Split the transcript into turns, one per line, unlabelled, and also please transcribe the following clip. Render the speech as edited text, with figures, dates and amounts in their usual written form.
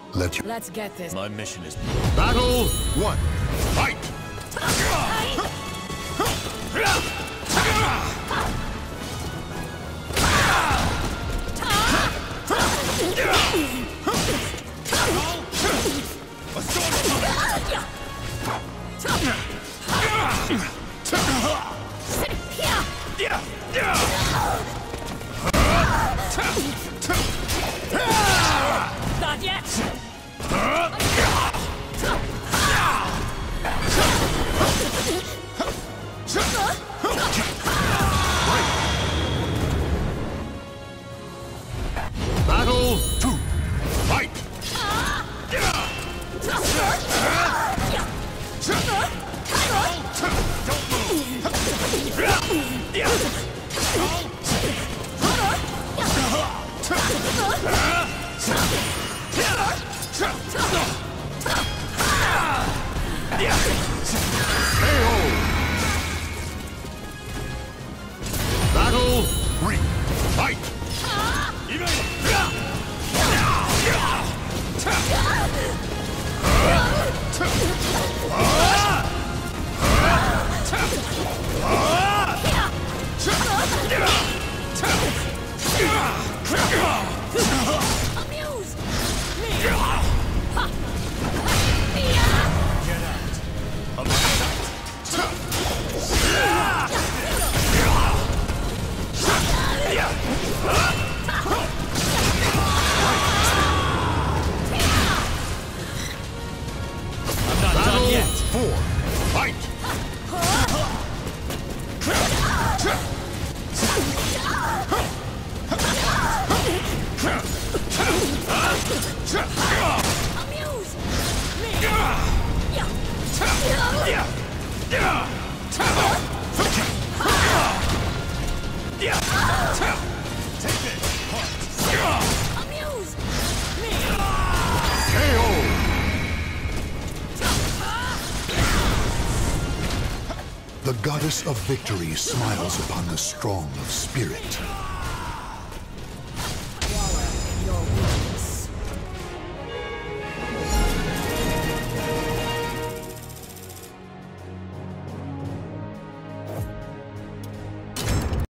Let's get this.
My mission is...
Battle 1. Fight!
Not yet!
Battle 2. Fight! Battle 3. Fight!
Amuse me!
Get out of my sight. I'm not done yet.
4. Fight!
Amuse me!
Take this.
Amuse me!
KO! The goddess of victory smiles upon the strong of spirit.